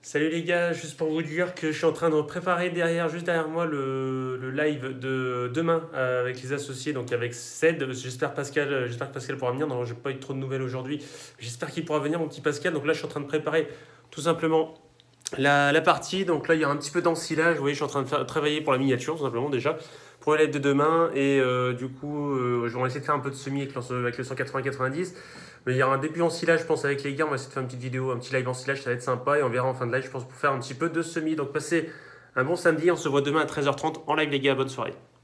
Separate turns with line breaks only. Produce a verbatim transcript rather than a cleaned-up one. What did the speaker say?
Salut les gars, juste pour vous dire que je suis en train de préparer derrière, juste derrière moi, le, le live de demain euh, avec les associés, donc avec Ced. J'espère Pascal, euh, j'espère que Pascal pourra venir. Non, j'ai pas eu trop de nouvelles aujourd'hui. J'espère qu'il pourra venir, mon petit Pascal. Donc là, je suis en train de préparer tout simplement la, la partie. Donc là, il y a un petit peu d'ensilage. Vous voyez, je suis en train de faire- travailler pour la miniature, tout simplement déjà, pour le live de demain. Et euh, du coup, euh, je vais essayer de faire un peu de semi avec, le- avec le cent quatre-vingts quatre-vingt-dix. Mais il y aura un début en silage, je pense, avec les gars. On va essayer de faire une petite vidéo, un petit live en silage, ça va être sympa. Et on verra en fin de live, je pense, pour faire un petit peu de semi. Donc passez un bon samedi. On se voit demain à treize heures trente en live, les gars. Bonne soirée.